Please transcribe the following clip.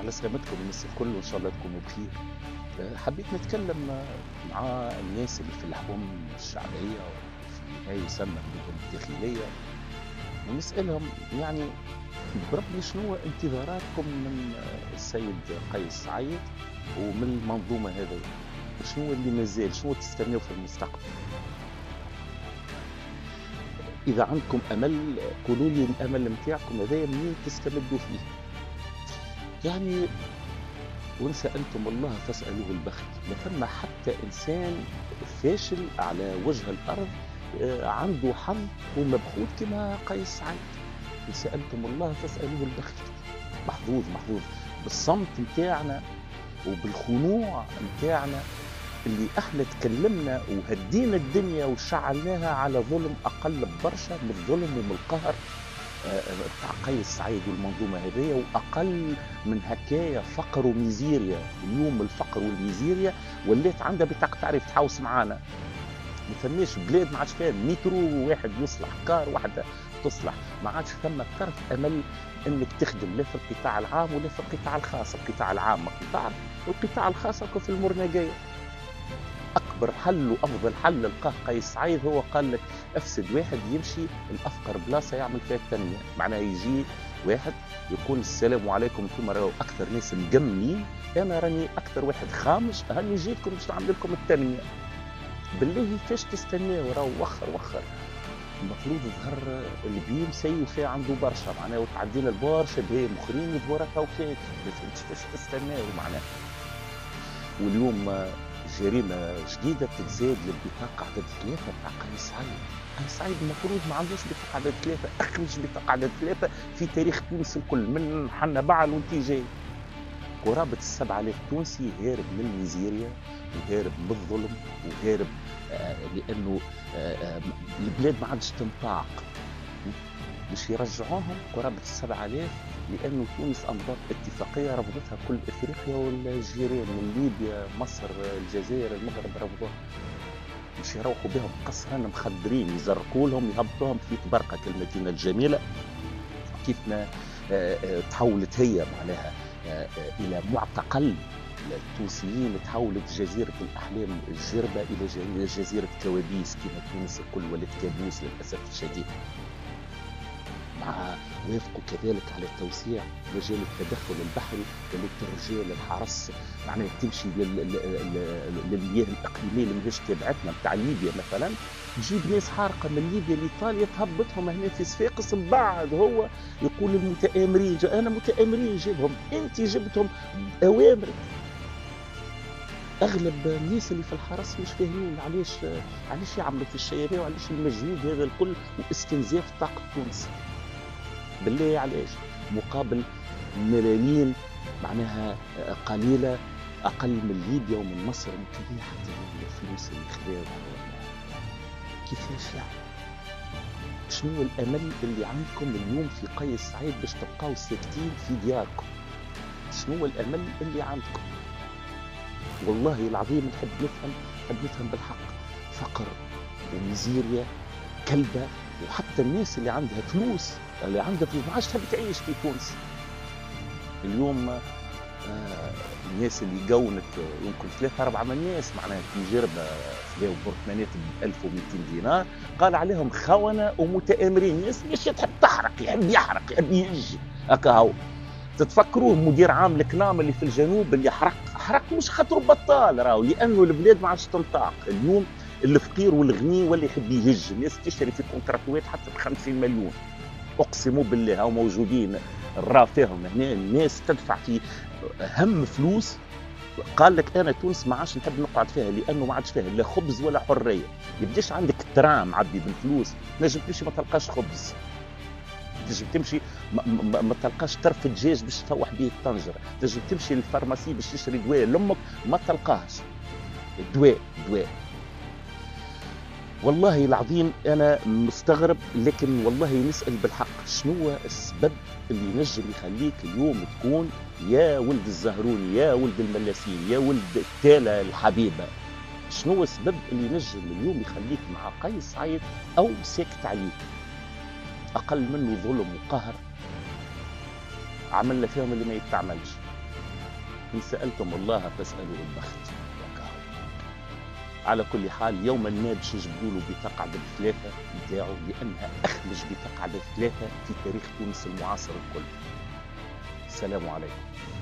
على سلامتكم الناس الكل وإن شاء الله تكونوا بخير. حبيت نتكلم مع الناس اللي في الأحوام الشعبية وفي ما يسمى بالمدن الداخلية، ونسألهم يعني بربي شنو انتظاراتكم من السيد قيس سعيد ومن المنظومة هذه؟ شنو اللي مازال، شنو تستناو في المستقبل؟ إذا عندكم أمل قولوا لي الأمل متاعكم هذايا منين تستمدوا فيه؟ يعني وإن سألتم الله فاسألوه البخت. ما ثم حتى إنسان فاشل على وجه الأرض عنده حظ ومبخوت كما قيس سعيد. إن سألتم الله فاسألوه البخت. محظوظ محظوظ بالصمت متاعنا وبالخنوع متاعنا اللي احنا تكلمنا وهدينا الدنيا وشعلناها على ظلم أقل برشا من الظلم ومن القهر بتاع قيس سعيد والمنظومه هذيا، واقل من هكايا فقر وميزيريا. اليوم الفقر والميزيريا ولات عندها بطاقه تعريف تحاوس معانا. ما ثماش بلاد ما عادش فيها مترو واحد يصلح، كار واحده تصلح، ما عادش ثم طرف امل انك تخدم لا في القطاع العام ولا في القطاع الخاص. القطاع العام قطاع والقطاع الخاص في المرنقيه. اكبر حل وافضل حل لقاه قيس سعيد هو قال لك افسد واحد يمشي الافقر بلاصه يعمل فيها التنميه. معناه يجي واحد يقول السلام عليكم، انتم راهو اكثر ناس مقمين، انا راني اكثر واحد خامش، هاني جيتكم باش نعمل لكم التنميه. بالله فاش تستناو؟ راهو وخر وخر. المفروض ظهر البيم سي فيها عنده برشا معناه، وتعدينا البرشا بهايم اخرين ودورتها وفات. ما فهمتش فاش تستناو معناه. واليوم جريمة جديدة تتزاد للبطاقة عدد 3 بتاع قيس سعيد. قيس سعيد المفروض ما عندوش بطاقة عدد 3، أخرج بطاقة عدد 3 في تاريخ تونس الكل من حنا بعل وانتي جاي. قرابة 7000 تونسي هارب من الميزيريا وهارب من الظلم وهارب لأنه البلاد ما عادش تنطاق. باش يرجعوهم قرابة 7000 لأنه تونس أمضت اتفاقية رفضتها كل إفريقيا والجيران من ليبيا مصر الجزائر المغرب رفضوها. باش يروحوا بهم قصرا مخدرين، يزرقوا لهم يهبطوهم في تبرقة المدينة الجميلة. كيف ما تحولت هي معناها إلى معتقل التونسيين، تحولت جزيرة الأحلام الجربة إلى جزيرة كوابيس كما تونس الكل ولت كابوس للأسف الشديد. وافقوا كذلك على توسيع مجال التدخل البحري وللرجال الحرس، معناها تمشي للمياه الاقليميه اللي ماهيش تبعتنا بتاع ليبيا مثلا، تجيب ناس حارقه من ليبيا لايطاليا تهبطهم هنا في صفاقس. من بعد هو يقول المتآمرين انا متآمرين جيبهم، انت جبتهم اوامرك. اغلب الناس اللي في الحرس مش فاهمين علاش يعملوا في الشيء وعلاش المجهود هذا الكل واستنزاف طاقه تونس. بالله علاش؟ مقابل ملايين معناها قليله اقل من ليبيا ومن مصر ممكن حتى الفلوس اللي خذاوها. كيفاش يعني؟ شنو الامل اللي عندكم اليوم في قيس سعيد باش تبقاو ساكتين في دياركم؟ شنو الامل اللي عندكم؟ والله العظيم نحب نفهم بالحق. فقر وميزيريا كلبه، وحتى الناس اللي عندها فلوس ما عادش تحب تعيش في تونس. اليوم الناس اللي قونت يمكن 3-4 ناس معناها في جربة خذاو برطمانات ب 1200 دينار، قال عليهم خونة ومتآمرين. ناس مش تحب تحرق، يحب يحرق، يحب يجي هكا. هو تتفكروه مدير عام الكنام اللي في الجنوب اللي حرق مش خاطر بطال، راهو لانه البلاد ما عادش تنطاق. اليوم الفقير والغني واللي يحب يهج. الناس تشتري في كونتراتوات حتى ب 50 مليون، اقسموا بالله هاو موجودين الرافعهم هنا. الناس تدفع في هم فلوس. قال لك انا تونس ما عادش نحب نقعد فيها لانه ما عادش فيها لا خبز ولا حريه. يبداش عندك ترام عبي بالفلوس نجم تمشي ما تلقاش خبز، تنجم تمشي ما تلقاش طرف دجاج باش تفوح به الطنجره، تنجم تمشي للفارماسي باش تشتري دواء لامك ما تلقاهش دواء. والله العظيم أنا مستغرب، لكن والله نسأل بالحق شنو السبب اللي نجم يخليك اليوم تكون يا ولد الزهروني يا ولد الملاسين يا ولد التالة الحبيبة؟ شنو السبب اللي نجم اليوم يخليك مع قيس سعيد أو ساكت عليه؟ أقل منه ظلم وقهر عملنا فيهم اللي ما يتعملش. إن سألتم الله فاسألوا البخت. على كل حال يوما ما باش يجبدوا له بطاقة عدد 3 نتاعو، لأنها أخمج بطاقة عدد 3 في تاريخ تونس المعاصر الكل. السلام عليكم.